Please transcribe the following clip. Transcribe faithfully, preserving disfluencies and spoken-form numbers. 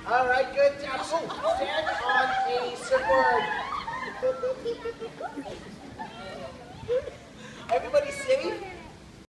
All right, good job. Oh, stand on a surfboard.